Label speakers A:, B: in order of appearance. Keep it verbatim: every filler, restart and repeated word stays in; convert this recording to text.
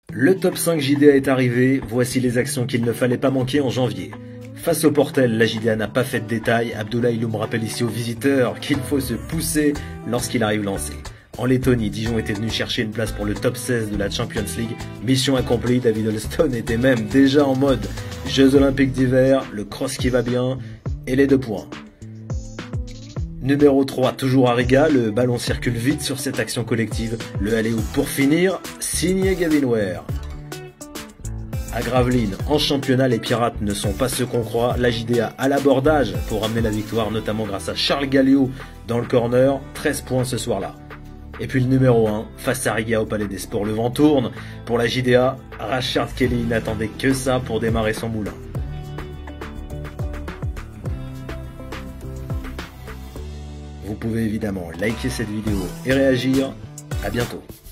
A: Le top cinq J D A est arrivé, voici les actions qu'il ne fallait pas manquer en janvier. Face au Portel, la J D A n'a pas fait de détails, Abdoulaye Loum rappelle ici aux visiteurs qu'il faut se pousser lorsqu'il arrive lancé. En Lettonie, Dijon était venu chercher une place pour le top seize de la Champions League. Mission accomplie, David Holston était même déjà en mode Jeux Olympiques d'hiver, le cross qui va bien et les deux points. Numéro trois, toujours à Riga, le ballon circule vite sur cette action collective. Le aller-oop pour finir, signé Gavin Ware. À Gravelines, en championnat, les Pirates ne sont pas ceux qu'on croit. La J D A à l'abordage pour ramener la victoire, notamment grâce à Charles Galliot dans le corner. treize points ce soir-là. Et puis le numéro un, face à Riga au Palais des Sports, le vent tourne. Pour la J D A, Rashard Kelly n'attendait que ça pour démarrer son moulin. Vous pouvez évidemment liker cette vidéo et réagir. À bientôt.